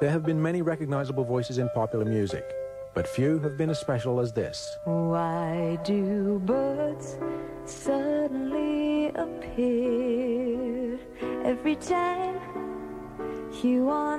There have been many recognizable voices in popular music, but few have been as special as this. Why do birds suddenly appear every time you are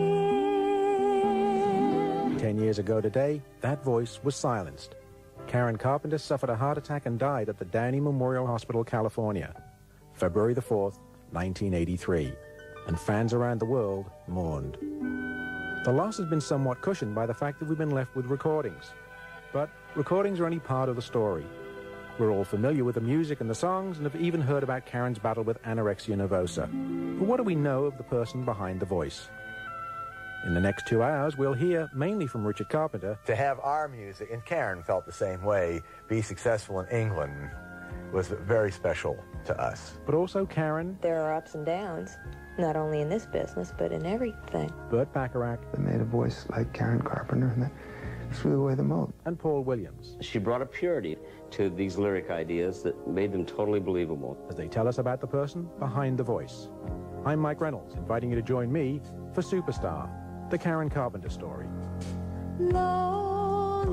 near? 10 years ago today, that voice was silenced. Karen Carpenter suffered a heart attack and died at the Downey Memorial Hospital, California, February the 4th, 1983, and fans around the world mourned. The loss has been somewhat cushioned by the fact that we've been left with recordings. But recordings are only part of the story. We're all familiar with the music and the songs and have even heard about Karen's battle with anorexia nervosa. But what do we know of the person behind the voice? In the next 2 hours, we'll hear mainly from Richard Carpenter. To have our music, and Karen felt the same way, be successful in England was very special to us. But also Karen. There are ups and downs, not only in this business, but in everything. Burt Bacharach. They made a voice like Karen Carpenter, and that threw away the moat. And Paul Williams. She brought a purity to these lyric ideas that made them totally believable. As they tell us about the person behind the voice. I'm Mike Reynolds, inviting you to join me for Superstar, the Karen Carpenter story. Long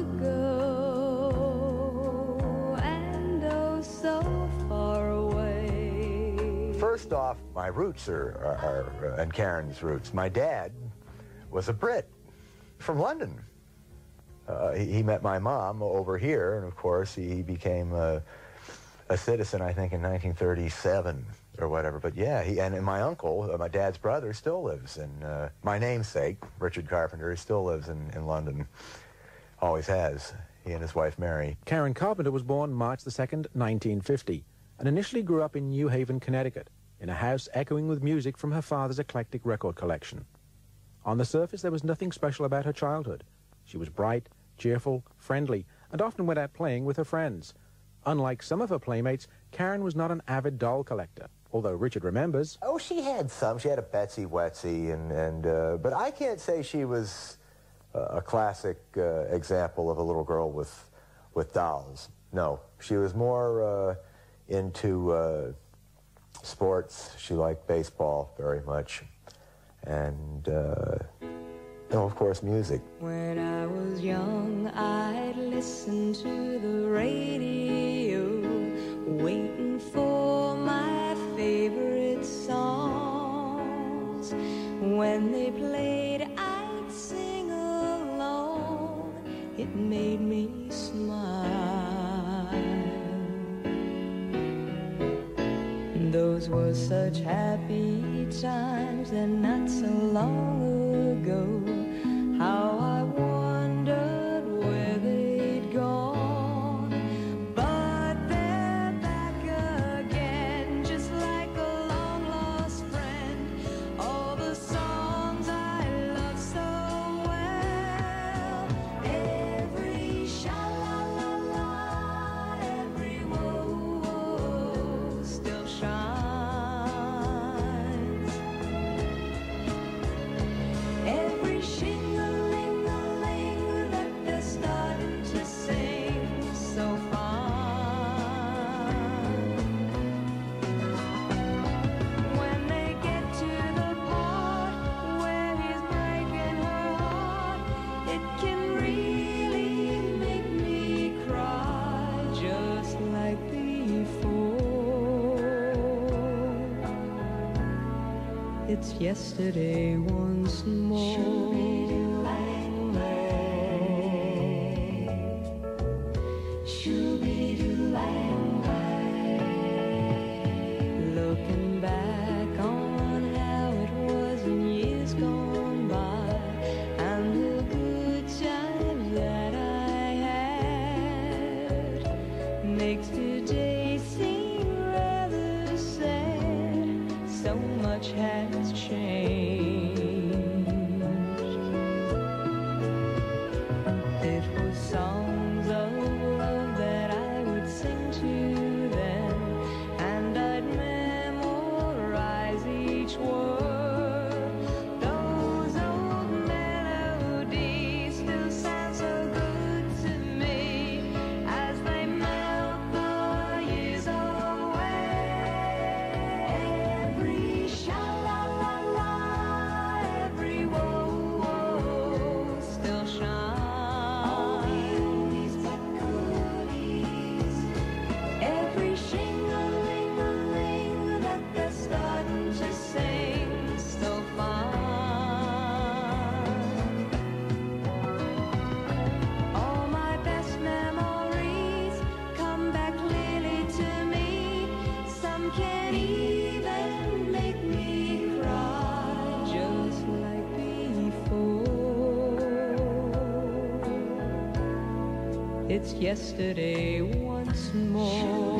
ago, and oh so far away. First off, my roots are and Karen's roots. My dad was a Brit from London. He met my mom over here, and of course he became a citizen, I think, in 1937 or whatever. But yeah, and my uncle, my dad's brother, still lives in, my namesake, Richard Carpenter, still lives in London. Always has. He and his wife, Mary. Karen Carpenter was born March the 2nd, 1950, and initially grew up in New Haven, Connecticut, in a house echoing with music from her father's eclectic record collection. On the surface, there was nothing special about her childhood. She was bright, cheerful, friendly, and often went out playing with her friends. Unlike some of her playmates, Karen was not an avid doll collector, although Richard remembers. Oh, she had some. She had a Betsy Wetsy, but I can't say she was a classic example of a little girl with dolls. No, she was more into sports. She liked baseball very much, and of course, music. When I was young, I'd listen to the radio, waiting for my favorite songs. When they played, I'd sing along. It made me smile. Those were such happy times, and not so long ago. How I wondered where they'd gone. But they're back again, just like a long-lost friend. All the songs I love so well. Every sha-la-la-la, every whoa-whoa still shines. Every shing-a-ling-a-ling that they're starting to sing so fine. When they get to the part where he's breaking her heart, it can really make me cry just like before. It's yesterday once more. Looking back on how it was in years gone by, and the good times that I had, makes today seem rather sad. So much has changed. It was songs of love that I would sing to them, and I'd memorize each word. Those old melodies still sound so good to me as they melt the years away. Every sha-la-la-la, it's yesterday once more.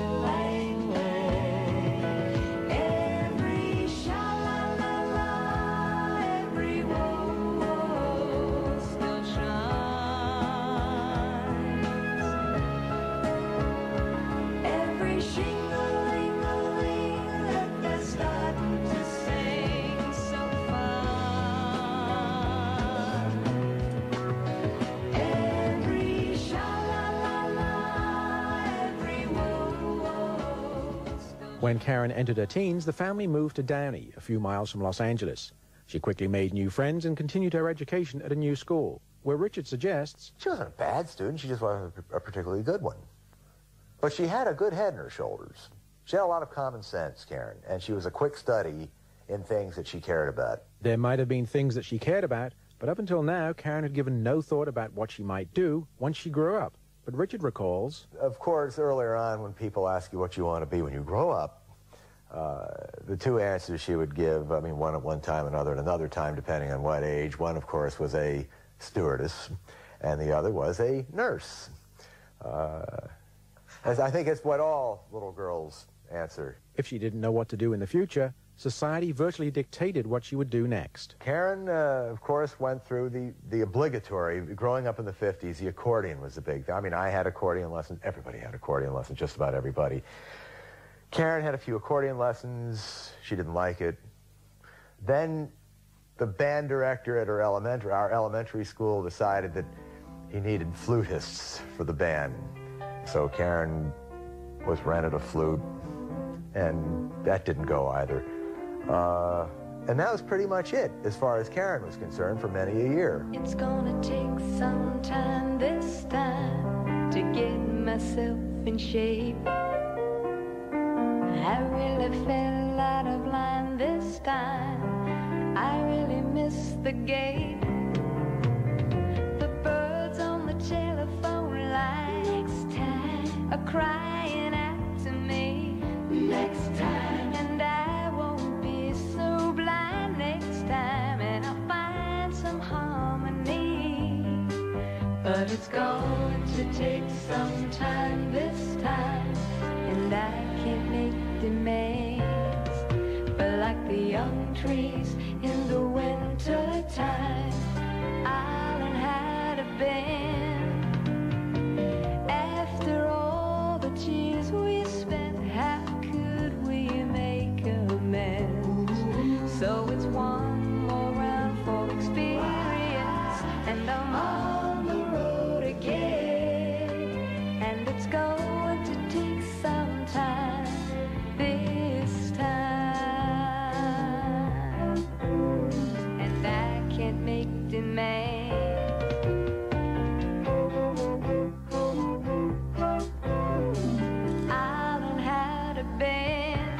Every sha-la-la-la, every woe-woe still shines. Every shing-a-ling-a-ling that they're starting to sing so fine. Every sha-la-la-la, every woe-woe still. When Karen entered her teens, the family moved to Downey, a few miles from Los Angeles. She quickly made new friends and continued her education at a new school, where Richard suggests She wasn't a bad student, she just wasn't a particularly good one. But she had a good head on her shoulders. She had a lot of common sense, Karen, and she was a quick study in things that she cared about. there might have been things that she cared about, but up until now, Karen had given no thought about what she might do once she grew up. But Richard recalls, Of course, earlier on, when people ask you what you want to be when you grow up, the two answers she would give, I mean, one at one time, another at another time, depending on what age. One, of course, was a stewardess, and the other was a nurse. As I think it's what all little girls answer. if she didn't know what to do in the future, society virtually dictated what she would do next. Karen, of course, went through the obligatory, growing up in the 50s, the accordion was the big thing. I mean, I had accordion lessons. Everybody had accordion lessons, just about everybody. Karen had a few accordion lessons. She didn't like it. Then the band director at our elementary school decided that he needed flutists for the band. So Karen was rented a flute, and that didn't go either. And that was pretty much it, as far as Karen was concerned, for many a year. It's gonna take some time this time to get myself in shape. I really fell out of line this time. I really missed the gate. The birds on the telephone lights time are crying out to me. Next time, and I won't be so blind next time, and I'll find some harmony. But it's going to take some time this time, and I can't make demands. But like the young trees in the winter time, I'll learn how to bend. After all the tears we spent, how could we make amends? So it's one more round for experience, and I'm on the road again. And it's going to take some time this time, and I can't make demands. I'll learn how to bend.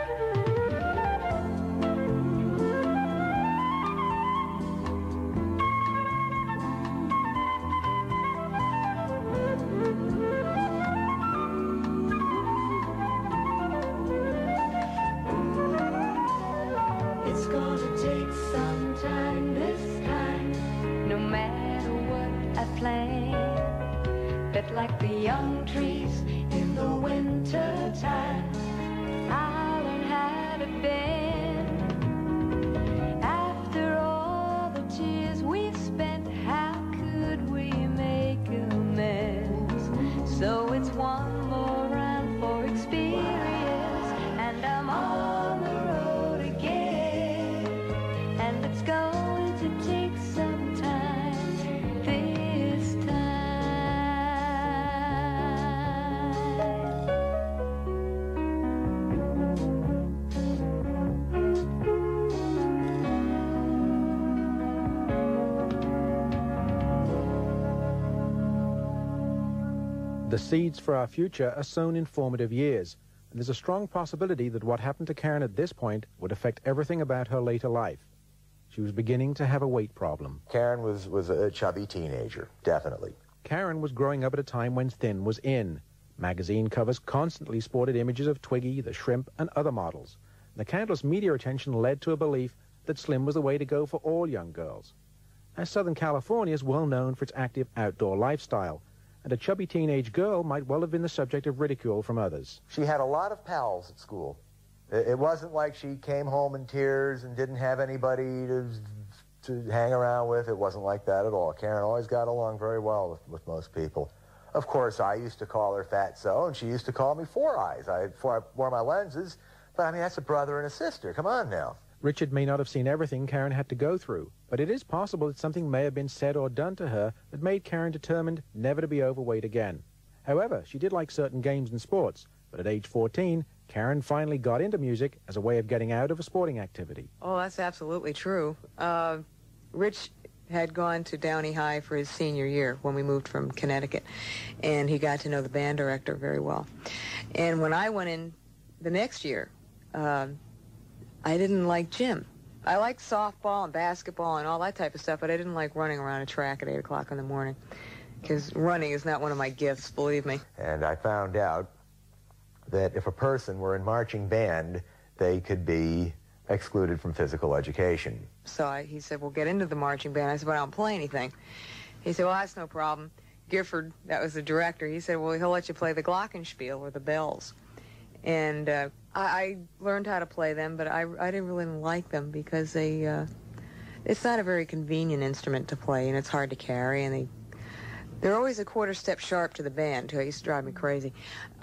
It's gonna take some time this time, no matter what I plan. But like the young trees in the winter time, I'll learn how to bend. After all the tears we've spent, how could we make amends? So it's one more round for experience, and I'm on the road again. And it's going to take some time this time. The seeds for our future are sown in formative years, and there's a strong possibility that what happened to Karen at this point would affect everything about her later life. She was beginning to have a weight problem. Karen was a chubby teenager, definitely. Karen was growing up at a time when thin was in. Magazine covers constantly sported images of Twiggy, the shrimp, and other models. The countless media attention led to a belief that slim was the way to go for all young girls. As Southern California is well known for its active outdoor lifestyle, and a chubby teenage girl might well have been the subject of ridicule from others. She had a lot of pals at school. It wasn't like she came home in tears and didn't have anybody to hang around with. It wasn't like that at all. Karen always got along very well with most people. Of course, I used to call her Fatso, and she used to call me Four Eyes before I wore my lenses. But, I mean, that's a brother and a sister. Come on now. Richard may not have seen everything Karen had to go through, but it is possible that something may have been said or done to her that made Karen determined never to be overweight again. However, she did like certain games and sports, but at age 14, Karen finally got into music as a way of getting out of a sporting activity. Oh, that's absolutely true. Rich had gone to Downey High for his senior year when we moved from Connecticut, and he got to know the band director very well. And when I went in the next year, I didn't like gym. I liked softball and basketball and all that type of stuff, but I didn't like running around a track at 8 o'clock in the morning, because running is not one of my gifts, believe me. And I found out that if a person were in marching band, they could be excluded from physical education. So he said, well, get into the marching band. I said, well, I don't play anything. He said, well, that's no problem. Gifford, that was the director, he said, well, he'll let you play the glockenspiel, or the bells. And I learned how to play them, but I didn't really like them because it's not a very convenient instrument to play, and it's hard to carry, and they're always a quarter step sharp to the band, too. It used to drive me crazy.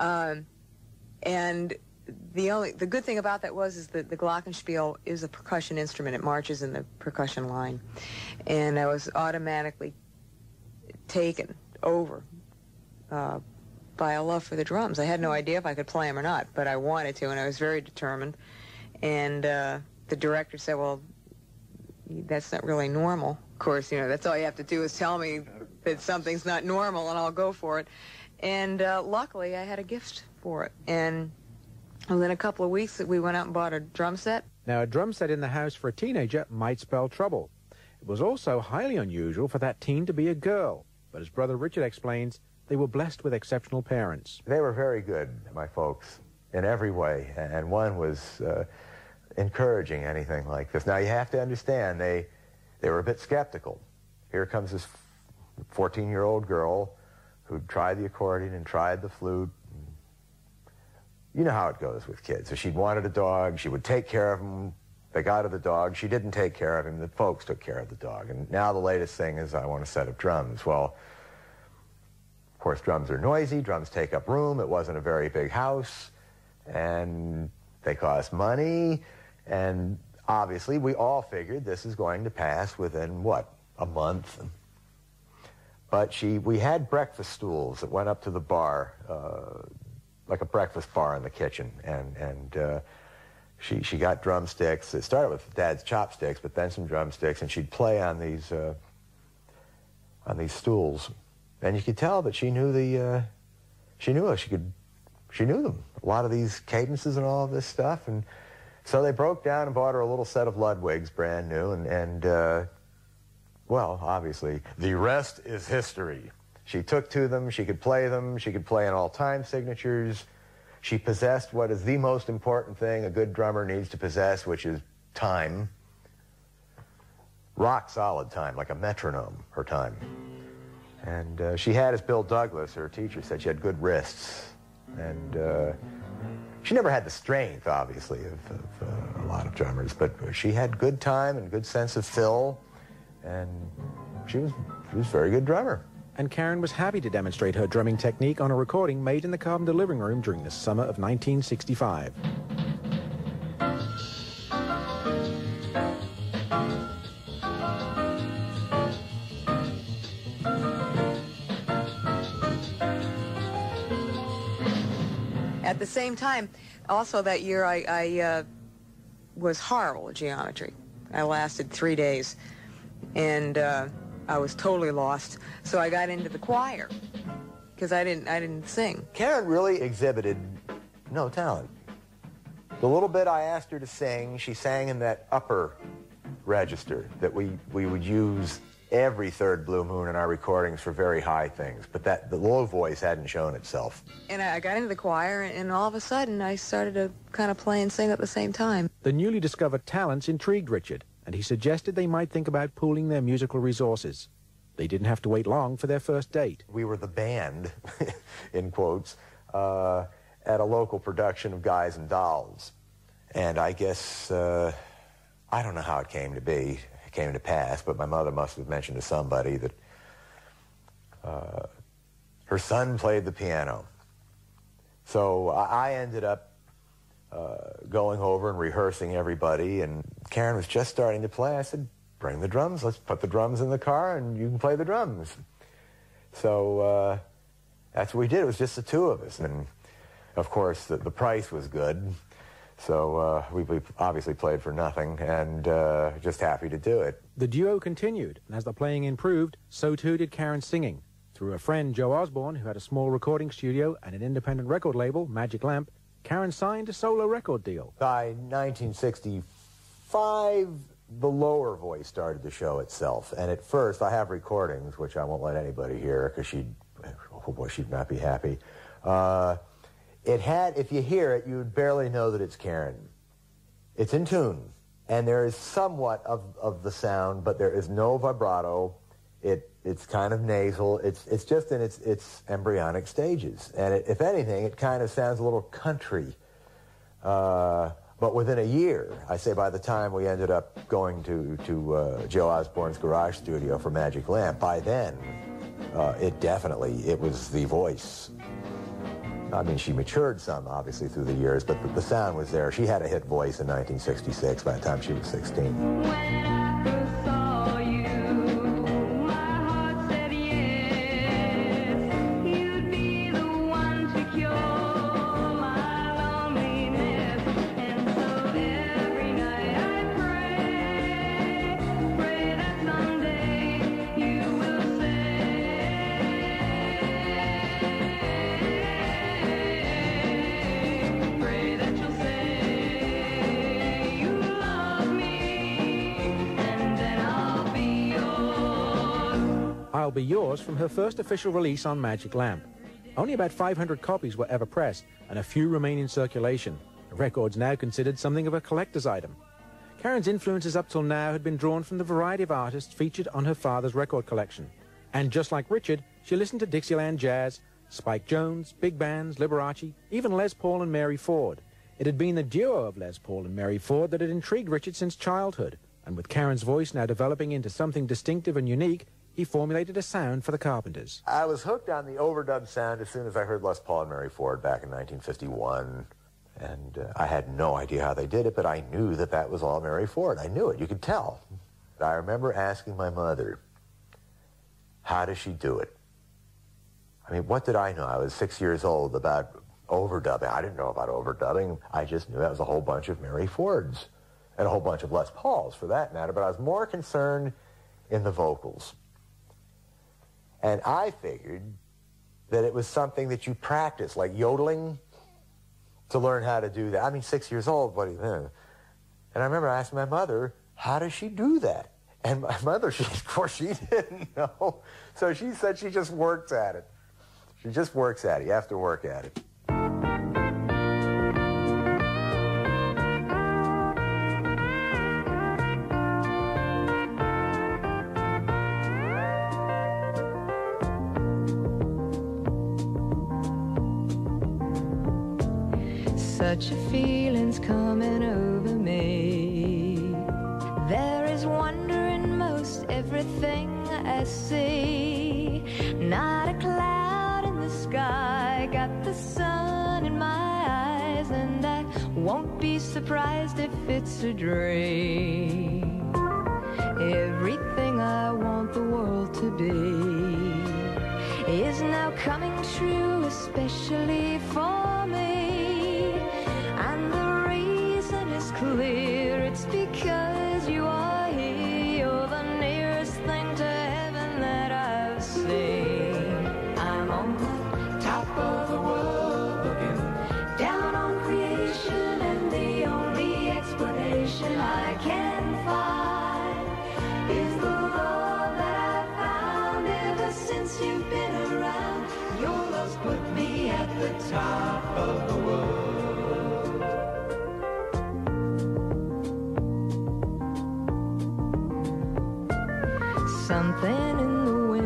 And the good thing about that is that the glockenspiel is a percussion instrument. It marches in the percussion line. And I was automatically taken over by a love for the drums. I had no idea if I could play them or not, but I wanted to, and I was very determined. And the director said, well, that's not really normal. Of course, you know, that's all you have to do is tell me that something's not normal, and I'll go for it. And luckily, I had a gift for it. And within a couple of weeks, we went out and bought a drum set. Now, a drum set in the house for a teenager might spell trouble. It was also highly unusual for that teen to be a girl. But as Brother Richard explains, they were blessed with exceptional parents. They were very good, my folks, in every way. And one was encouraging anything like this. Now, you have to understand, they were a bit skeptical. Here comes this 14-year-old girl who tried the accordion and tried the flute. You know how it goes with kids. If she'd wanted a dog, she would take care of him. They got her the dog. She didn't take care of him. The folks took care of the dog. And now the latest thing is, I want a set of drums. Well, of course, drums are noisy. Drums take up room. It wasn't a very big house. And they cost money. And obviously, we all figured this is going to pass within, what, a month? But we had breakfast stools that went up to the bar, like a breakfast bar in the kitchen, and she got drumsticks. It started with Dad's chopsticks, but then some drumsticks, and she'd play on these stools, and you could tell that she knew she knew them. A lot of these cadences and all of this stuff, and so they broke down and bought her a little set of Ludwigs, brand new, and well, obviously, the rest is history. She took to them, she could play in all time signatures. She possessed what is the most important thing a good drummer needs to possess, which is time. Rock solid time, like a metronome, her time. And she had, as Bill Douglas, her teacher, said, she had good wrists. And she never had the strength, obviously, of a lot of drummers, but she had good time and good sense of fill, and she was a very good drummer. And Karen was happy to demonstrate her drumming technique on a recording made in the Carpenter living room during the summer of 1965. At the same time, also that year, I was horrible at geometry. I lasted 3 days, and I was totally lost. So I got into the choir because I didn't sing. Karen really exhibited no talent. The little bit I asked her to sing, she sang in that upper register that we would use every third blue moon in our recordings for very high things, but the low voice hadn't shown itself. And I got into the choir, and all of a sudden I started to kind of play and sing at the same time. The newly discovered talents intrigued Richard, and he suggested they might think about pooling their musical resources. They didn't have to wait long for their first date. We were the band, in quotes, at a local production of Guys and Dolls. And I guess, I don't know how it came to pass, but my mother must have mentioned to somebody that her son played the piano. So I ended up going over and rehearsing everybody, and Karen was just starting to play. I said, bring the drums, let's put the drums in the car and you can play the drums. So that's what we did. It was just the two of us. And of course, the price was good. So we obviously played for nothing, and just happy to do it. The duo continued, and as the playing improved, so too did Karen's singing. Through a friend, Joe Osborne, who had a small recording studio and an independent record label, Magic Lamp, Karen signed a solo record deal. By 1965, the lower voice started to show itself. And at first, I have recordings, which I won't let anybody hear, because she'd not be happy. It had, if you hear it, you'd barely know that it's Karen. It's in tune, and there is somewhat of the sound, but there is no vibrato. It's kind of nasal. It's just in its embryonic stages, and if anything, it kind of sounds a little country. But within a year, I say by the time we ended up going to Joe Osborne's garage studio for Magic Lamp, by then, it was the voice. I mean, she matured some, obviously, through the years, but the sound was there. She had a hit voice in 1966 by the time she was 16. When I first saw you, my heart said yes. You'd be the one to cure my loneliness. And so every night I pray that someday you will say, pray that you'll say you love me, and then I'll be yours. I'll Be Yours from her first official release on Magic Lamp. Only about 500 copies were ever pressed, and a few remain in circulation. The record's now considered something of a collector's item. Karen's influences up till now had been drawn from the variety of artists featured on her father's record collection. And just like Richard, she listened to Dixieland jazz, Spike Jones, big bands, Liberace, even Les Paul and Mary Ford. It had been the duo of Les Paul and Mary Ford that had intrigued Richard since childhood, and with Karen's voice now developing into something distinctive and unique, he formulated a sound for the Carpenters. I was hooked on the overdub sound as soon as I heard Les Paul and Mary Ford back in 1951. And I had no idea how they did it, but I knew that was all Mary Ford. I knew it. You could tell. I remember asking my mother, how does she do it? I mean, what did I know? I was 6 years old about overdubbing. I didn't know about overdubbing. I just knew that was a whole bunch of Mary Fords and a whole bunch of Les Pauls, for that matter. But I was more concerned in the vocals. And I figured that it was something that you practice, like yodeling, to learn how to do that. I mean, 6 years old, what do you think? And I remember asking my mother, how does she do that? And my mother, of course, she didn't know. So she said she just works at it. She just works at it. You have to work at it. Such a feeling's coming over me. There is wonder in most everything I see. Not a cloud in the sky, got the sun in my eyes, and I won't be surprised if it's a dream. Everything I want the world to be is now coming true, especially for me. And the reason is clear, it's because you are here. You're the nearest thing to heaven that I've seen. I'm on the top of the world, looking down on creation, and the only explanation I can find is the love that I've found ever since you've been around. Your love's put me at the top of the world. Something in the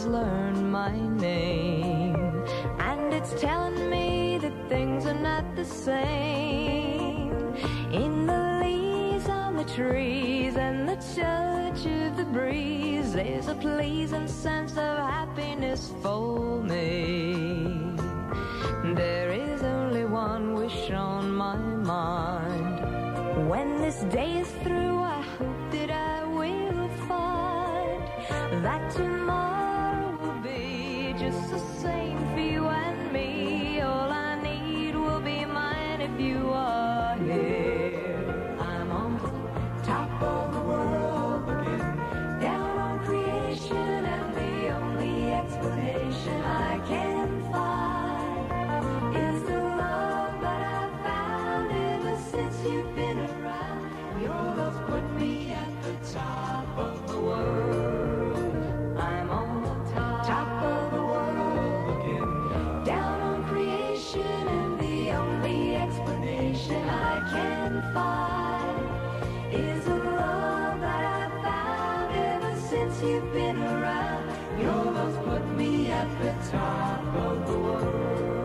learned my name, and it's telling me that things are not the same. In the leaves on the trees and the touch of the breeze, there's a pleasing sense of happiness for me. There is only one wish on my mind. When this day is through, I hope that I will find that tomorrow will be just the same for you and me. All I need will be mine if you are here. I'm on the top of the world, looking down on creation, and the only explanation I can find is the love that I've found ever since you've been around. Your love put me at the top of the world. I'm on the top of the world, looking down on creation, and the only explanation I can find is the love that I've found ever since you've been around. Your love's put me at the top of the world.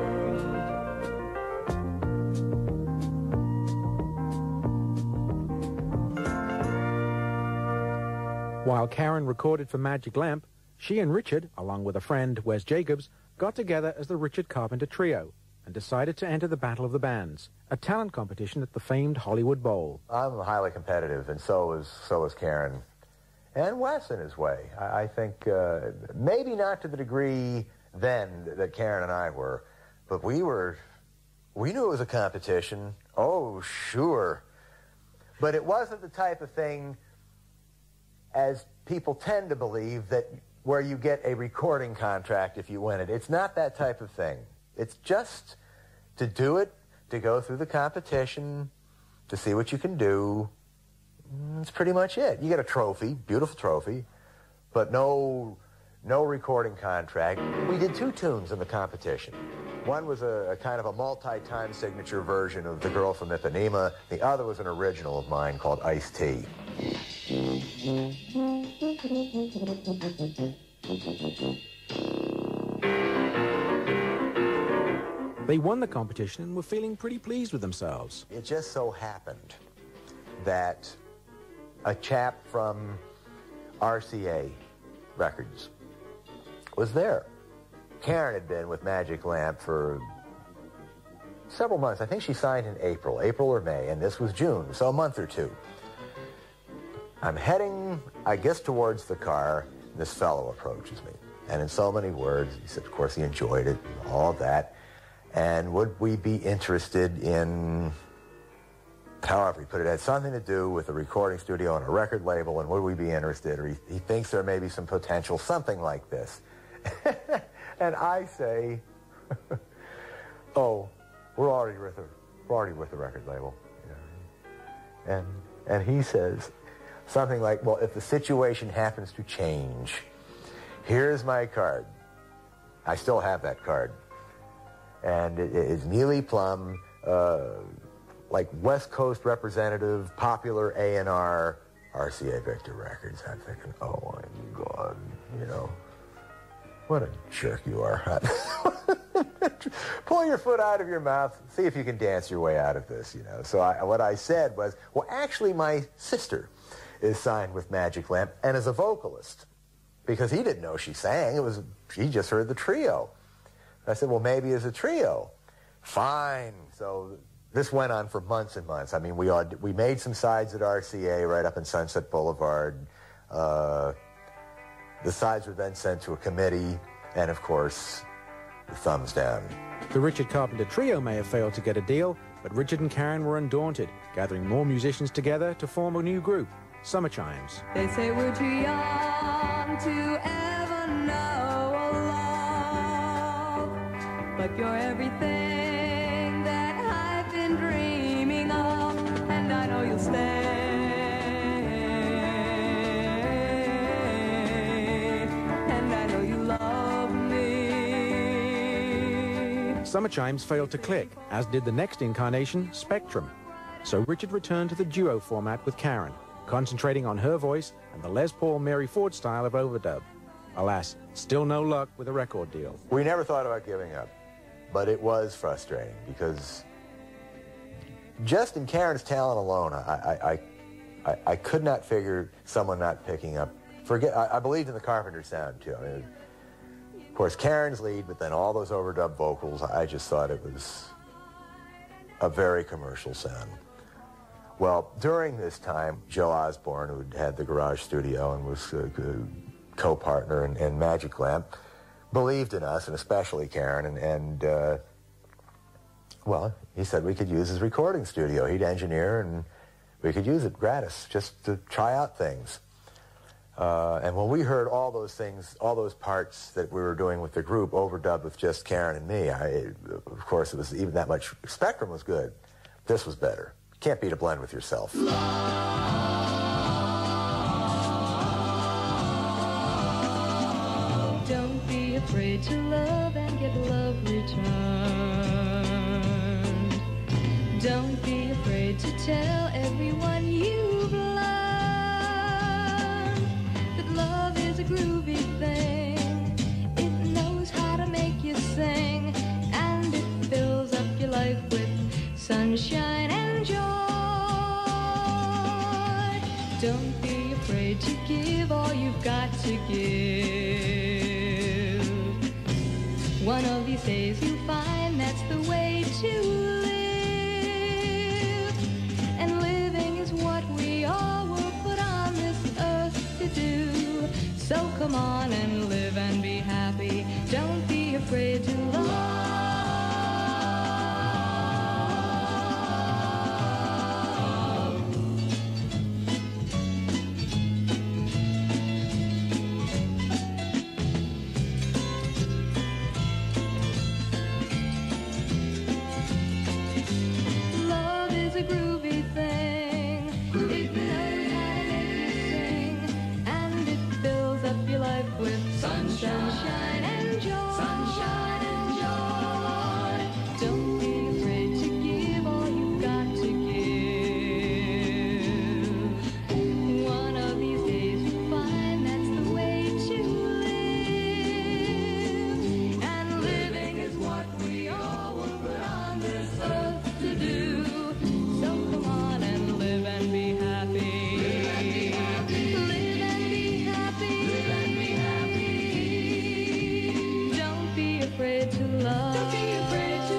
While Karen recorded for Magic Lamp, she and Richard, along with a friend, Wes Jacobs, got together as the Richard Carpenter Trio and decided to enter the Battle of the Bands, a talent competition at the famed Hollywood Bowl. I'm highly competitive, and so is Karen. And Wes in his way. I think maybe not to the degree then that Karen and I were, but we knew it was a competition. Oh, sure. But it wasn't the type of thing, as people tend to believe, that where you get a recording contract if you win it. It's not that type of thing. It's just to do it, to go through the competition, to see what you can do. That's pretty much it. You get a trophy, beautiful trophy, but no recording contract. We did 2 tunes in the competition. One was a kind of a multi-time signature version of The Girl from Ipanema. The other was an original of mine called Iced Tea. They won the competition and were feeling pretty pleased with themselves. It just so happened that a chap from RCA Records was there. Karen had been with Magic Lamp for several months. I think she signed in April or May, and this was June, so a month or 2. I'm heading, I guess, towards the car. This fellow approaches me, and in so many words, he said, of course, he enjoyed it, all of that, and would we be interested in, however he put it, had something to do with a recording studio and a record label, and would we be interested, or he thinks there may be some potential, something like this. And I say, oh, we're already with the record label. You know? And he says something like, well, if the situation happens to change, here's my card. I still have that card. And it is Neely Plum, like West Coast representative, popular A&R, RCA Victor Records. I'm thinking, oh my God, you know, what a jerk you are. Pull your foot out of your mouth, see if you can dance your way out of this, you know. So what I said was, well, actually my sister is signed with Magic Lamp and is a vocalist, because he didn't know she sang. She just heard the trio. I said, well, maybe as a trio. Fine. So this went on for months and months. I mean, we made some sides at RCA right up in Sunset Boulevard. The sides were then sent to a committee, and of course, the thumbs down. The Richard Carpenter Trio may have failed to get a deal, but Richard and Karen were undaunted, gathering more musicians together to form a new group, Summer Chimes. They say we're too young to ever know a love, but you're everything that I've been dreaming of, and I know you'll stay. Summer Chimes failed to click, as did the next incarnation, Spectrum. So Richard returned to the duo format with Karen, concentrating on her voice and the Les Paul Mary Ford style of overdub. Alas, still no luck with a record deal. We never thought about giving up, but it was frustrating because just in Karen's talent alone, I could not figure someone not picking up. I believed in the Carpenter sound, too. I mean, of course, Karen's lead, but then all those overdub vocals, I just thought it was a very commercial sound. Well, during this time, Joe Osborne, who had the Garage Studio and was a co-partner in Magic Lamp, believed in us, and especially Karen, and well, he said we could use his recording studio. He'd engineer, and we could use it gratis, just to try out things. And when we heard all those things, all those parts that we were doing with the group overdubbed with just Karen and me, of course, it was even that much. Spectrum was good. This was better. Can't beat a blend with yourself. Don't be afraid to love and get love returned. Don't be afraid to tell everyone you've learned that love is a groovy thing. It knows how to make you sing, and it fills up your life with sunshine and joy. Don't be afraid to give all you've got to give. One of these days you'll find that's the way to live. And living is what we all were put on this earth to do. So come on and live and be happy. Don't be afraid to love. Sunshine and joy. Sunshine and joy. Don't be afraid to give all you've got to give. One of these days you'll find that's the way to live. And living is what we all were put on this earth to do. So come on and live and be happy. Live and be happy. Live and be happy. Live and be happy. Don't be afraid to love. Don't be afraid to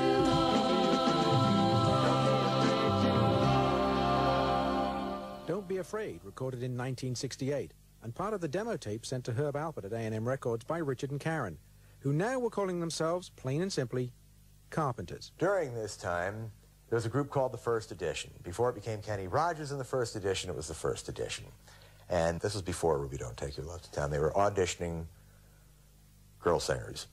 love. Don't Be Afraid, recorded in 1968, and part of the demo tape sent to Herb Alpert at A&M Records by Richard and Karen, who now were calling themselves, plain and simply, Carpenters. During this time, there was a group called the First Edition. Before it became Kenny Rogers in the First Edition, it was the First Edition. And this was before Ruby Don't Take Your Love to Town. They were auditioning girl singers.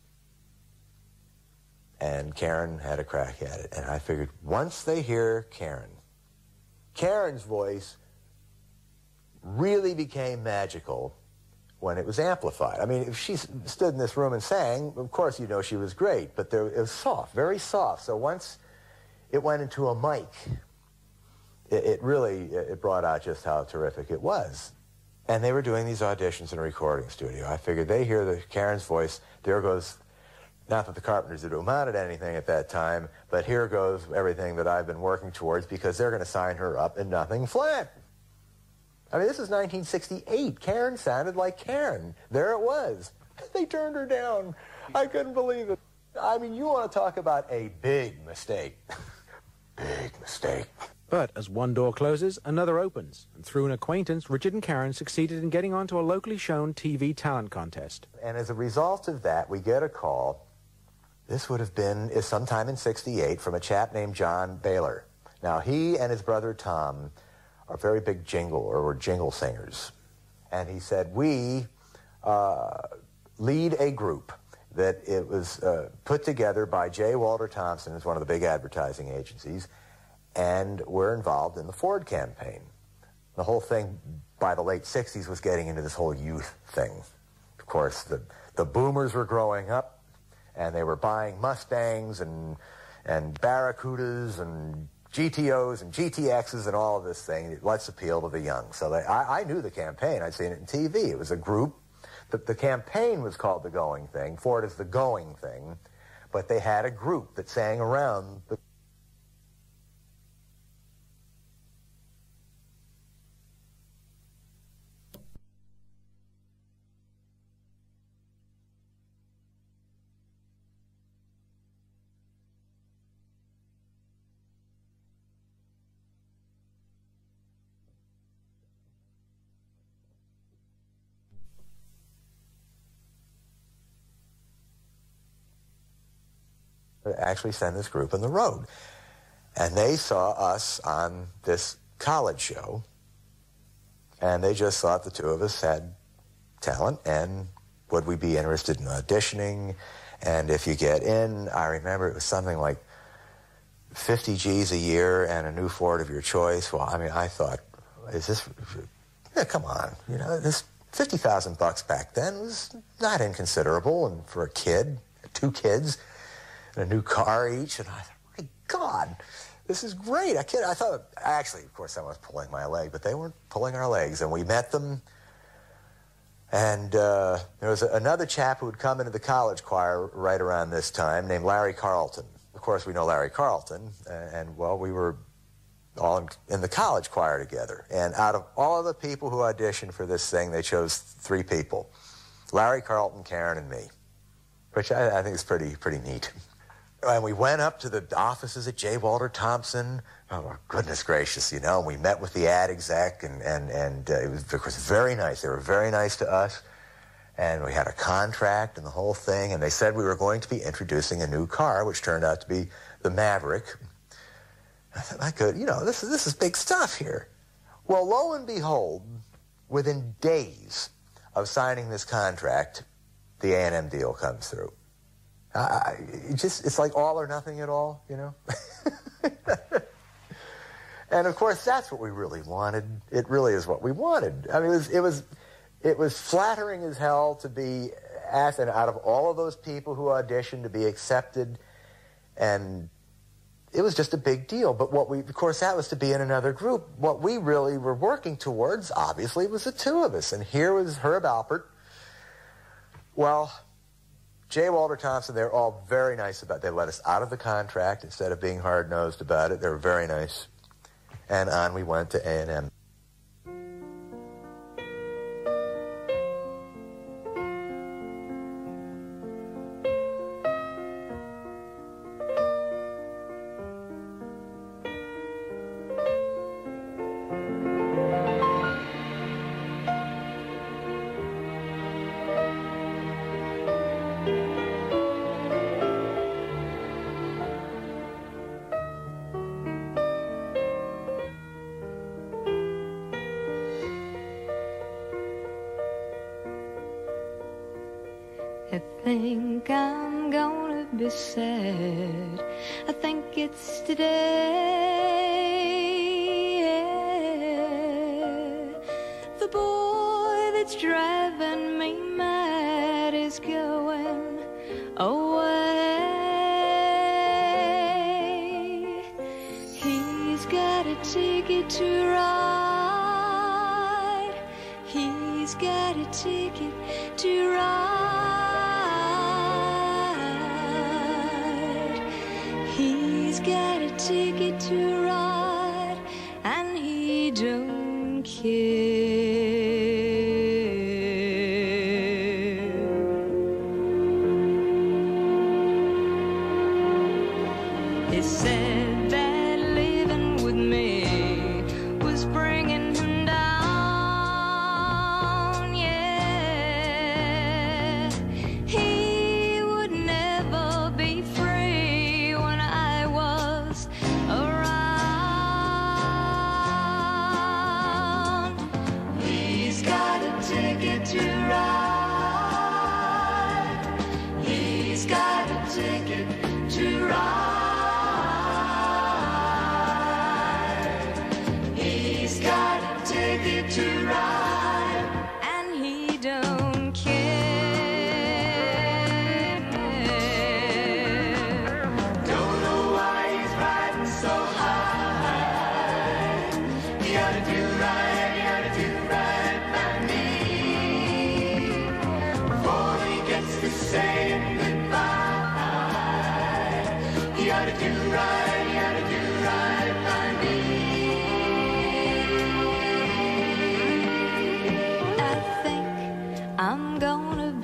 And Karen had a crack at it. And I figured, once they hear Karen's voice really became magical when it was amplified. I mean, if she stood in this room and sang, of course you know she was great, but it was soft, very soft. So once it went into a mic, it really brought out just how terrific it was. And they were doing these auditions in a recording studio. I figured they hear Karen's voice, there goes, not that the Carpenters had amounted to anything at that time, but here goes everything that I've been working towards, because they're going to sign her up in nothing flat. I mean, this is 1968. Karen sounded like Karen. There it was. They turned her down. I couldn't believe it. I mean, you want to talk about a big mistake. Big mistake. But as one door closes, another opens, and through an acquaintance, Richard and Karen succeeded in getting onto a locally shown TV talent contest. And as a result of that, we get a call. This would have been sometime in '68 from a chap named John Baylor. Now, he and his brother Tom are very big were jingle singers. And he said, we lead a group that it was put together by J. Walter Thompson, who's one of the big advertising agencies, and we're involved in the Ford campaign. The whole thing by the late 60s was getting into this whole youth thing. Of course, the boomers were growing up, and they were buying Mustangs and Barracudas and GTOs and GTXs and all of this thing. Let's appeal to the young. So I knew the campaign. I'd seen it on TV. It was a group The campaign was called The Going Thing. Ford is The Going Thing. But they had a group that sang around the... actually send this group on the road. And they saw us on this college show, and they just thought the two of us had talent, and would we be interested in auditioning? And if you get in, I remember it was something like 50 G's a year and a new Ford of your choice. Well, I mean, I thought, is this, yeah, come on, you know, this $50,000 back then was not inconsiderable, and for a kid, 2 kids, and a new car each, and I thought, my God, this is great. I thought, actually, of course, someone was pulling my leg, but they weren't pulling our legs, and we met them, and there was another chap who would come into the college choir right around this time named Larry Carlton. Of course, we know Larry Carlton, and well, we were all in the college choir together, and out of all of the people who auditioned for this thing, they chose 3 people, Larry Carlton, Karen, and me, which I think is pretty neat. And we went up to the offices at J. Walter Thompson. Oh, goodness gracious, you know. And we met with the ad exec, and it was, of course, very nice. They were very nice to us. And we had a contract and the whole thing. And they said we were going to be introducing a new car, which turned out to be the Maverick. I thought, my good, you know, this is big stuff here. Well, lo and behold, within days of signing this contract, the A&M deal comes through. It's like all or nothing at all, you know? And of course, that's what we really wanted. It really is what we wanted. I mean, it was flattering as hell to be asked, and out of all of those people who auditioned, to be accepted, and it was just a big deal. But of course, that was to be in another group. What we really were working towards, obviously, was the 2 of us, and here was Herb Alpert. Well, J. Walter Thompson, they're all very nice about it. They let us out of the contract instead of being hard-nosed about it. They were very nice. And on we went to A&M. I think I'm gonna be sad. I think it's today. Yeah. The boy that's driving me mad is going away. He's got a ticket to ride. He's got a ticket to ride. He's got a ticket to ride, and he don't care. He said that living with me was bringing him down, yeah. He would never be free when I was around. He's got a ticket to ride. He's got a ticket to ride. He's got a ticket to ride, and he don't care. Don't know why he's riding so high. He ought to do right by me.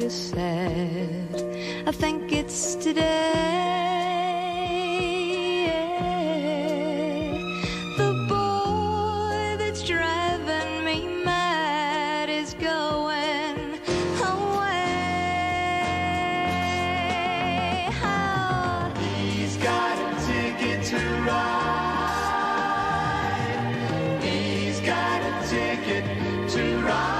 is sad. I think it's today. The boy that's driving me mad is going away. How He's got a ticket to ride. He's got a ticket to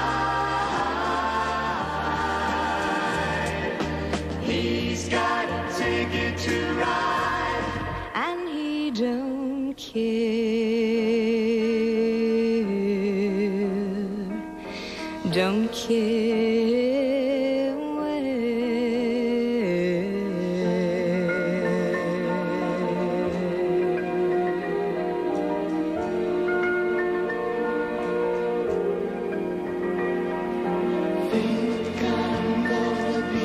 ride. He's got a ticket to ride. and he don't care. Don't care Think I'm gonna be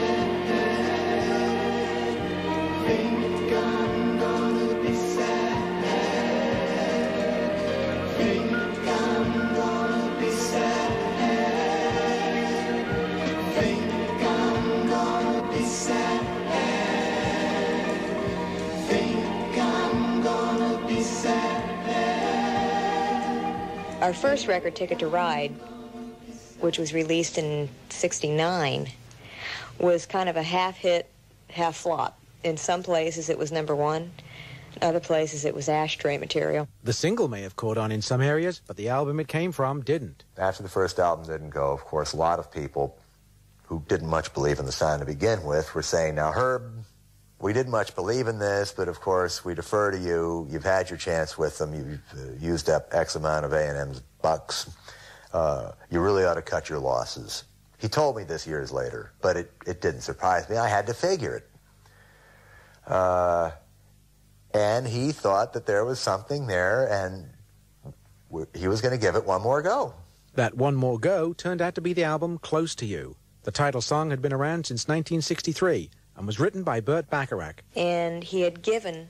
sad. Think I'm gonna be sad. Think I'm gonna be sad. Think I'm gonna be sad. Think I'm gonna be sad. Our first record, Ticket to Ride, which was released in '69, was kind of a half hit, half flop. In some places it was number one, in other places it was ashtray material. The single may have caught on in some areas, but the album it came from didn't. After the first album didn't go, of course, a lot of people who didn't much believe in the sound to begin with were saying, now, Herb, we didn't much believe in this, but of course we defer to you. You've had your chance with them. You've used up X amount of A&M's bucks. You really ought to cut your losses. He told me this years later, but it didn't surprise me. I had to figure it. And he thought that there was something there, and he was going to give it one more go. That one more go turned out to be the album Close to You. The title song had been around since 1963 and was written by Burt Bacharach. And he had given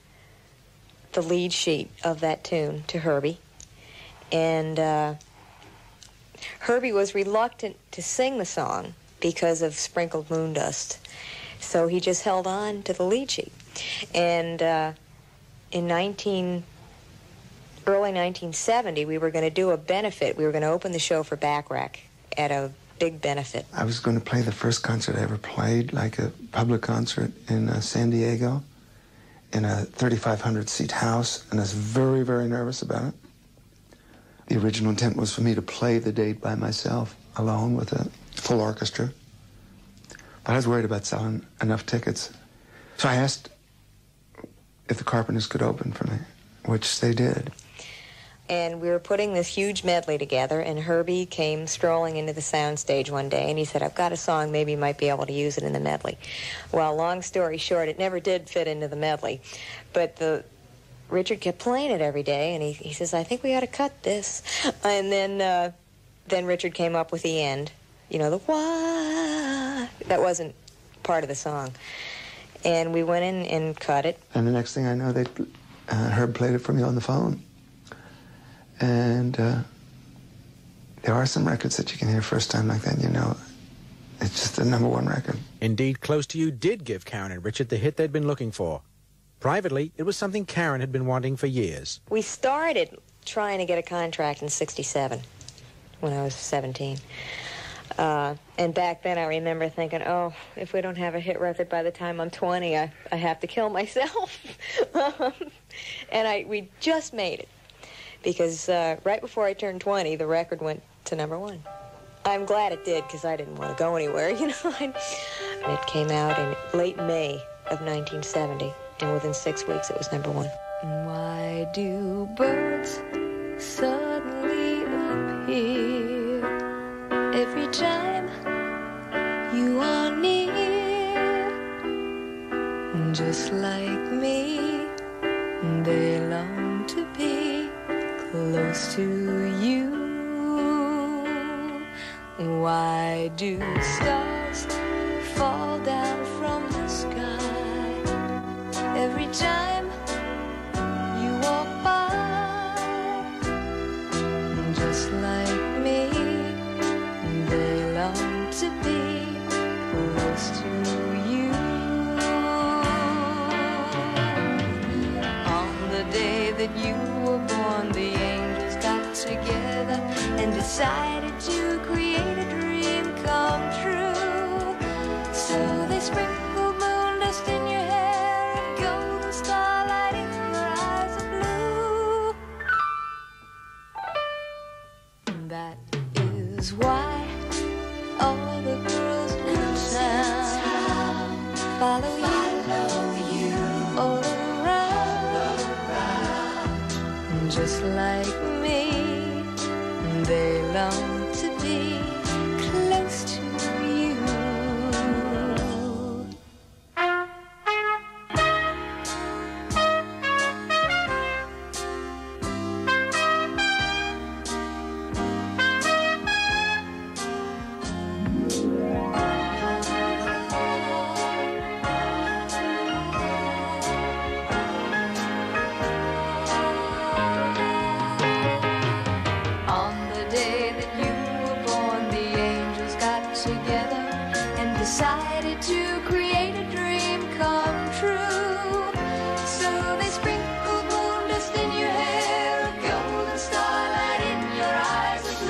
the lead sheet of that tune to Herbie. And Herbie was reluctant to sing the song because of Sprinkled Moon Dust. So he just held on to the lead sheet. And in early 1970, we were going to do a benefit. We were going to open the show for Bacharach at a big benefit. I was going to play the first concert I ever played, like a public concert in San Diego, in a 3,500-seat house, and I was very, very nervous about it. The original intent was for me to play the date by myself, alone with a full orchestra. But I was worried about selling enough tickets. So I asked if the Carpenters could open for me, which they did. And we were putting this huge medley together, and Herbie came strolling into the soundstage one day, and he said, I've got a song, maybe you might be able to use it in the medley. Well, long story short, it never did fit into the medley. But Richard kept playing it every day, and he says, I think we ought to cut this. And then Richard came up with the end, you know, the wah. That wasn't part of the song. And we went in and cut it. And the next thing I know, Herb played it for me on the phone. And there are some records that you can hear first time like that, you know. It's just the number one record. Indeed, Close to You did give Karen and Richard the hit they'd been looking for. Privately, it was something Karen had been wanting for years. We started trying to get a contract in '67 when I was 17. And back then I remember thinking, oh, if we don't have a hit record by the time I'm 20, I have to kill myself. And we just made it. Because right before I turned 20, the record went to number one. I'm glad it did, because I didn't want to go anywhere, you know. And it came out in late May of 1970, and within 6 weeks it was number one. Why do birds suddenly appear every time you are near? Just like me, they long to be close to you. Why do stars fall down from the sky every time you walk by? Just like me, they long to be decided to create a dream come true. So they sprinkled moon dust in your hair and golden starlight in your eyes of blue. That is why all the girls in town follow you all around. Just like me, they long to be close to you. On the day that you were born, the angels got together and decided to create a dream come true. So they sprinkled moon dust in your hair, a golden starlight in your eyes of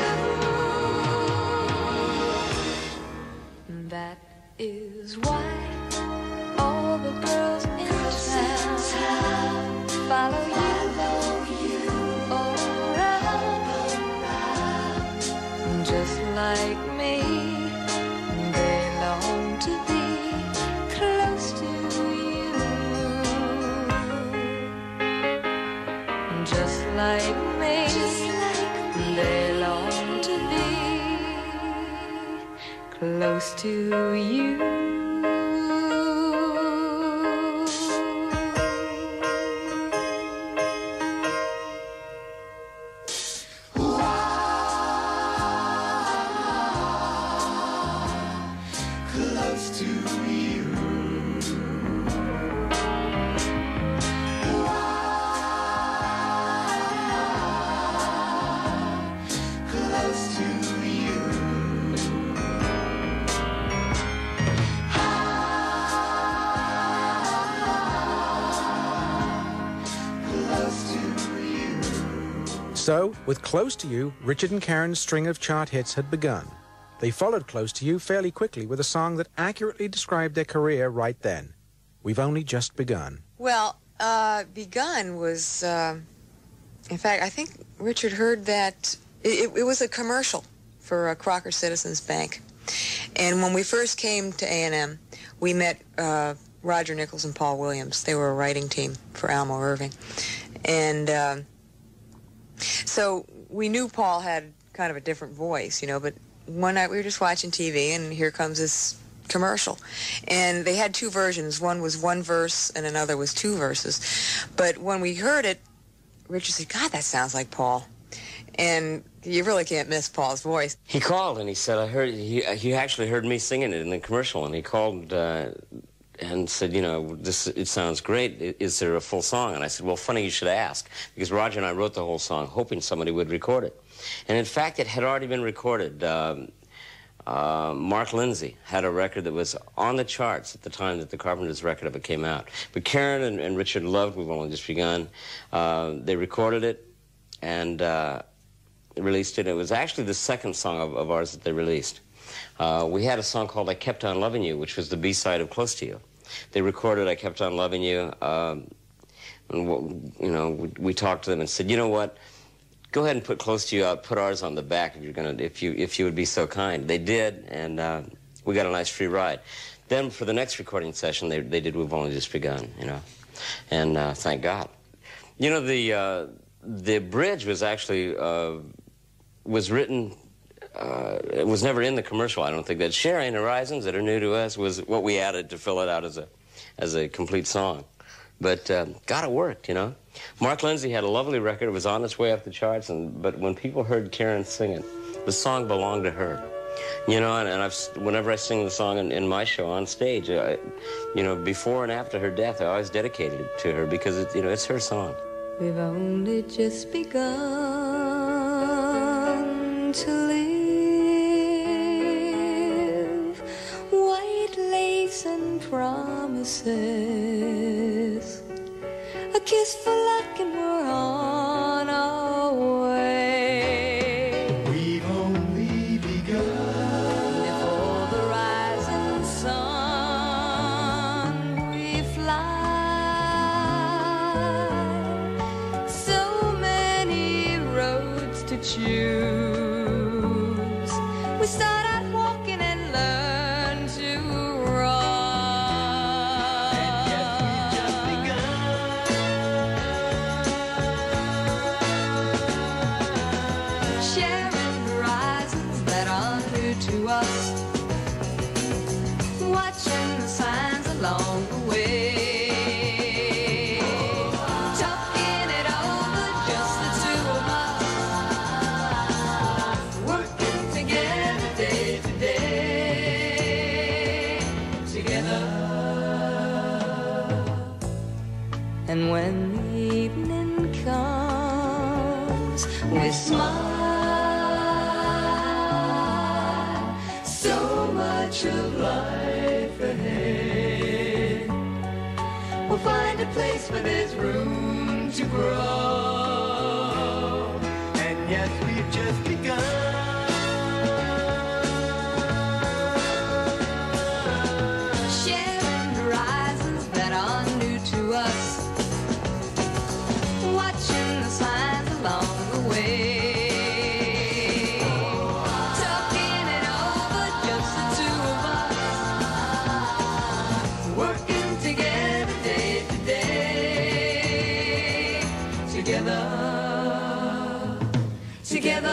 blue. That is why all the girls in town follow you all around. Just like me, they long to be close to you. Just like me, they long to be close to you. So, with Close to You, Richard and Karen's string of chart hits had begun. They followed Close to You fairly quickly with a song that accurately described their career right then. We've only just begun. Well, Begun was, in fact, I think Richard heard that, it was a commercial for Crocker Citizens Bank. And when we first came to A&M, we met Roger Nichols and Paul Williams. They were a writing team for Almo Irving. And so we knew Paul had kind of a different voice, you know, but one night we were just watching TV, and here comes this commercial. And they had two versions. One was one verse, and another was two verses. But when we heard it, Richard said, God, that sounds like Paul. And you really can't miss Paul's voice. He called and he said, I heard, he actually heard me singing it in the commercial, and he called and said, you know, it sounds great. Is there a full song? And I said, well, funny you should ask, because Roger and I wrote the whole song hoping somebody would record it. And in fact, it had already been recorded. Mark Lindsay had a record that was on the charts at the time that the Carpenters record of it came out. But Karen and Richard loved We've Only Just Begun. They recorded it and released it. It was actually the second song of ours that they released. We had a song called I Kept On Loving You, which was the B-side of Close to You. They recorded I Kept On Loving You. And, you know, we talked to them and said, you know what? Go ahead and put Close to You out. Put ours on the back if you're gonna, if you would be so kind. They did, and we got a nice free ride. Then for the next recording session, they did We've Only Just Begun, you know, and thank God. You know, the bridge was actually was written. It was never in the commercial, I don't think. That Sharing Horizons that are new to us was what we added to fill it out as a complete song. But God, it worked, you know. Mark Lindsay had a lovely record. It was on its way up the charts, but when people heard Karen sing it, the song belonged to her. You know, and whenever I sing the song in my show on stage, you know, before and after her death, I always dedicated it to her because it's her song. We've only just begun to live, white lace and promises, a kiss for luck and we're on our way. We've choose. We start out walking and learn to run. And yes, we've just begun. Sharing horizons that are new to us. Watching the signs along the way. Talking it over, just the two of us. Working together day to day. Together. And when the evening comes, we smile. So much of life ahead. We'll find a place where there's room to grow. And yes, we've just begun. Sharing horizons that are new to us. Watching the signs along the way. Talking it over, just the two of us. Working together day to day. Together. Together.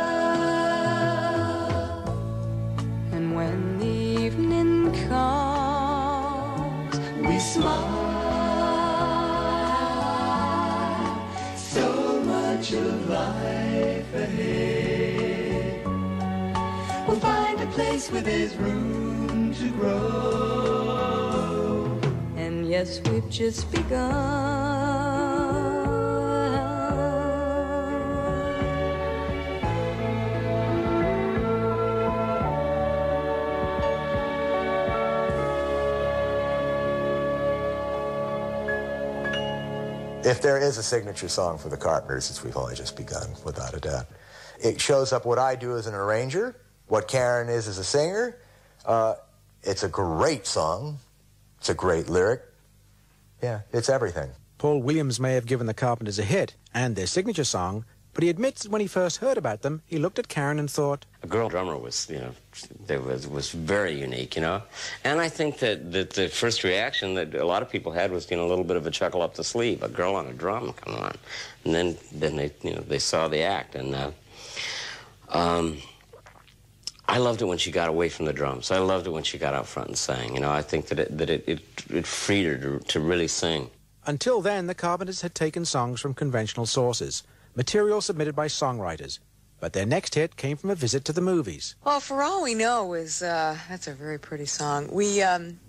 And when the evening comes, we smile. So much of life ahead. We'll find a place where there's room to grow. And yes, we've just begun. If there is a signature song for the Carpenters, it's We've Only Just Begun, without a doubt. It shows up what I do as an arranger, what Karen is as a singer. It's a great song. It's a great lyric. Yeah, it's everything. Paul Williams may have given the Carpenters a hit and their signature song, but he admits that when he first heard about them, he looked at Karen and thought, A girl drummer was, was very unique, And I think that the first reaction that a lot of people had was, a little bit of a chuckle up the sleeve. A girl on a drum, come on. And then they, they saw the act. And I loved it when she got away from the drums. I loved it when she got out front and sang. I think that it freed her to really sing. Until then, the Carpenters had taken songs from conventional sources, material submitted by songwriters. But their next hit came from a visit to the movies. Well, For All We Know is, that's a very pretty song. We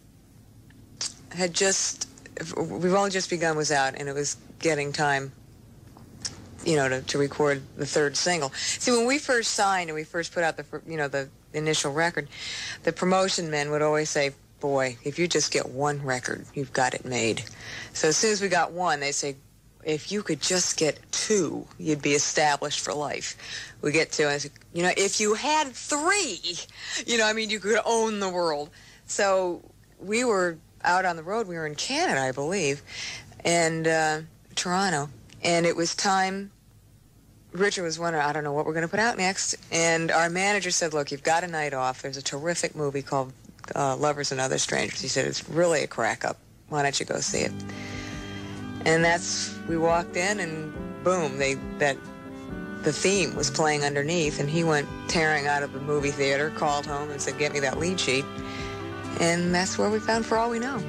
We've Only Just Begun was out, and it was getting time, to record the third single. See, when we first signed and we first put out the initial record, the promotion men would always say, boy, if you just get one record, you've got it made. So as soon as we got one, they say, if you could just get two, you'd be established for life. We get two, and I said, if you had three, you could own the world. So we were out on the road. We were in Canada, I believe, and Toronto. And it was time. Richard was wondering, I don't know what we're going to put out next. And our manager said, look, you've got a night off. There's a terrific movie called Lovers and Other Strangers. He said, it's really a crack-up. Why don't you go see it? And we walked in, and boom, the theme was playing underneath, and he went tearing out of the movie theater, called home and said, get me that lead sheet. And that's where we found For All We Know.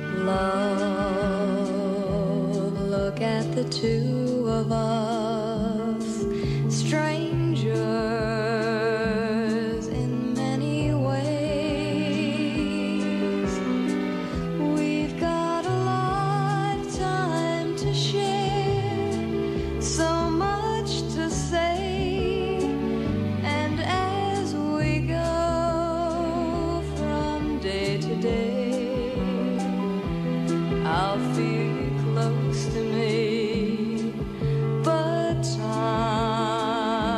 Love, look at the two of us, strangers in many ways. We've got a lifetime to share, so much to say, and as we go from day to day, I'll feel you close to me, but time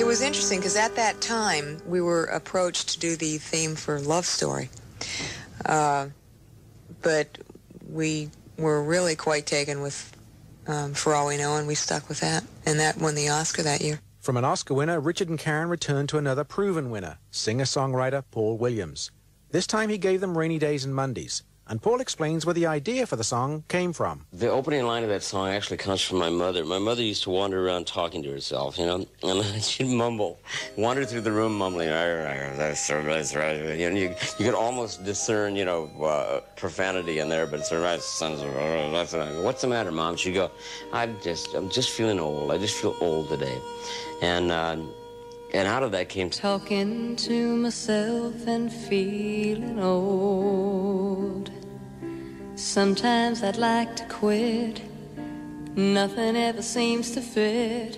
It was interesting because at that time we were approached to do the theme for Love Story. But we were really quite taken with For All We Know, and we stuck with that. And that won the Oscar that year. From an Oscar winner, Richard and Karen returned to another proven winner, singer-songwriter Paul Williams. This time he gave them Rainy Days and Mondays, and Paul explains where the idea for the song came from. The opening line of that song actually comes from my mother. My mother used to wander around talking to herself, you know, and she'd mumble, wander through the room mumbling, that's right. You know, you could almost discern, you know, profanity in there, but it's right, sons of, what's the matter, Mom? She'd go, I'm just feeling old. I just feel old today. And out of that came talking to myself and feeling old. Sometimes I'd like to quit. Nothing ever seems to fit.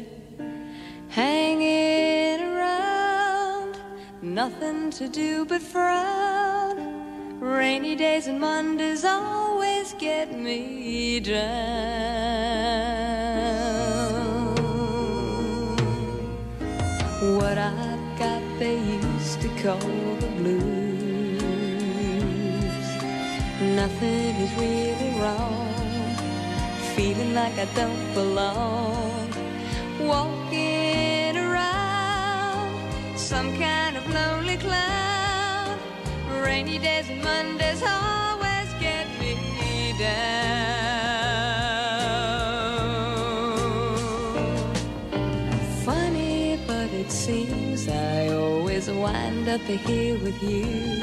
Hanging around, nothing to do but frown. Rainy days and Mondays always get me down. What I've got they used to call the blues. Nothing is really wrong. Feeling like I don't belong. Walking around some kind of lonely clown. Rainy days and Mondays always get me down. Funny, but it seems I always wind up here with you.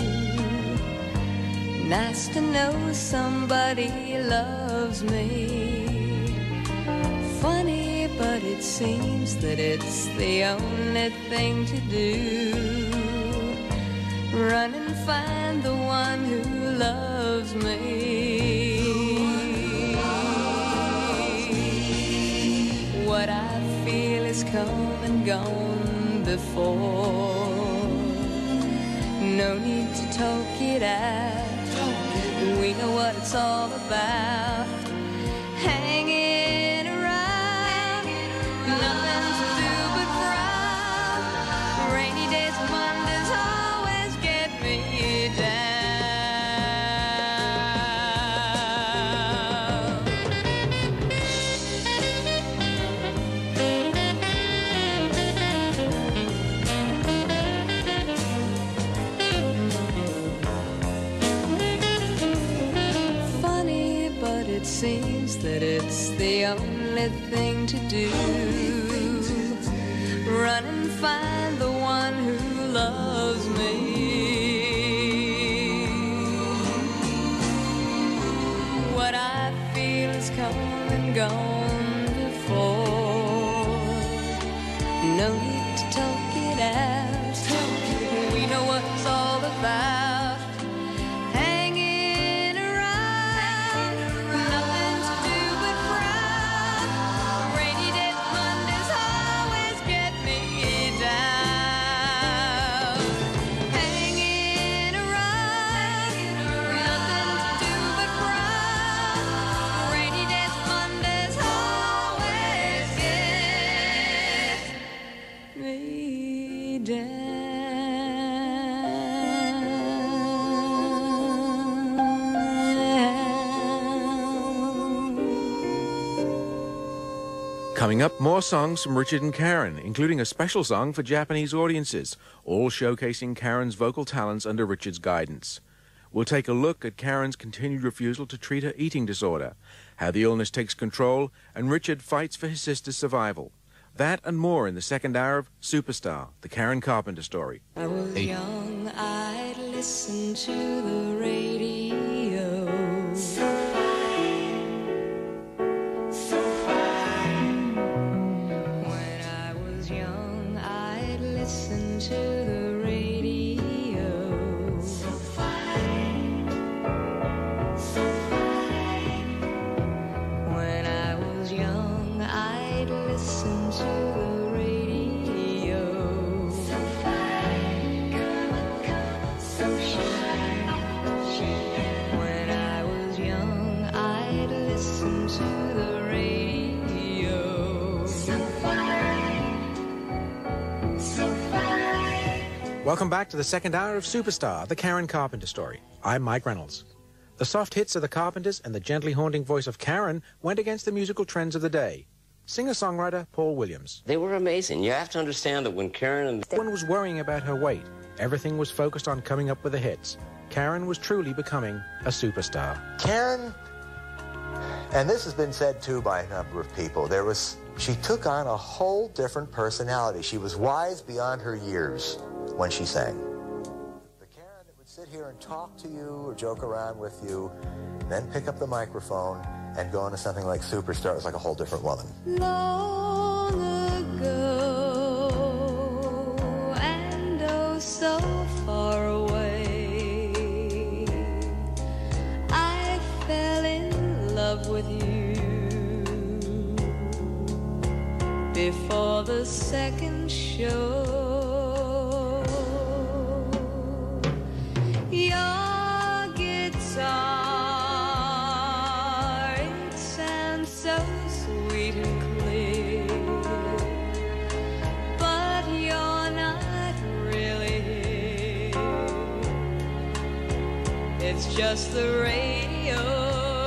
Nice to know somebody loves me. Funny, but it seems that it's the only thing to do. Run and find the one who loves me. What I feel is come and gone before. No need to talk it out. We know what it's all about. Hanging around, nothing to do but frown. Rainy days and Mondays always get me down. It seems that it's the only thing to do. Run and find the one who loves me. What I feel is come and gone before. No need to talk it out. We know what it's all about. Coming up, more songs from Richard and Karen, including a special song for Japanese audiences, all showcasing Karen's vocal talents under Richard's guidance. We'll take a look at Karen's continued refusal to treat her eating disorder, how the illness takes control, and Richard fights for his sister's survival. That and more in the second hour of Superstar, the Karen Carpenter story. I was young, I'd listen to the radio. Listen to the radio. So fine, so fine. When I was young, I'd listen to the radio. So fine, come on, so shy. Welcome back to the second hour of Superstar, the Karen Carpenter story. I'm Mike Reynolds. The soft hits of the Carpenters and the gently haunting voice of Karen went against the musical trends of the day. Singer-songwriter Paul Williams. They were amazing. You have to understand that when Karen and... No one was worrying about her weight. Everything was focused on coming up with the hits. Karen was truly becoming a superstar. Karen, and this has been said too by a number of people, she took on a whole different personality. She was wise beyond her years when she sang. The Karen that would sit here and talk to you or joke around with you, then pick up the microphone and go into something like Superstar. It was like a whole different woman. Long ago, and oh so far away, I fell in love with you before the second show. Your guitar, it sounds so sweet and clear, but you're not really here. It's just the radio.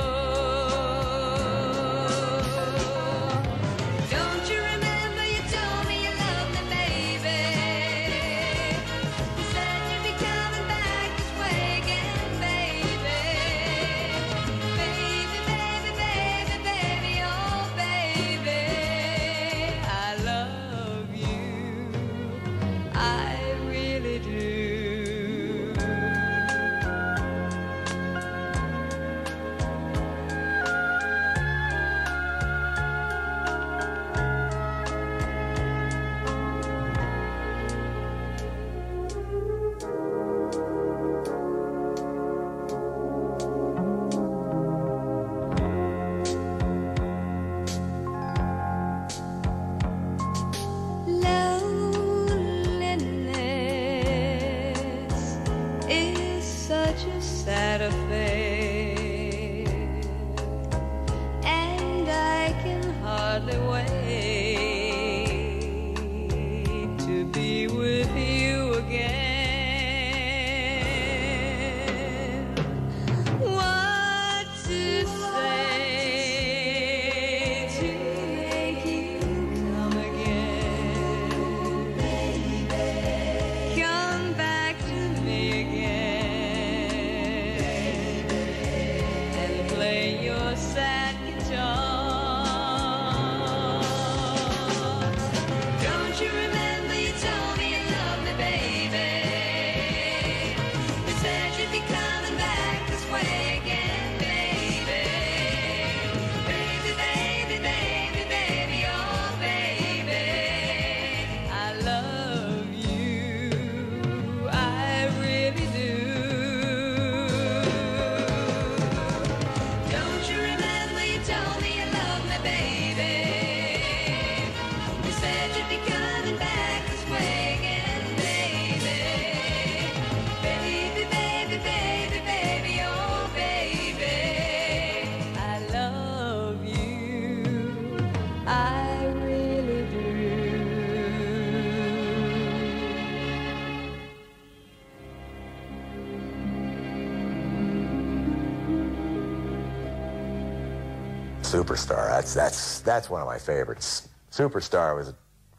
Superstar, that's one of my favorites. Superstar was,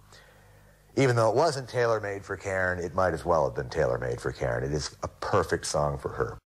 even though it wasn't tailor-made for Karen, it might as well have been tailor-made for Karen. It is a perfect song for her.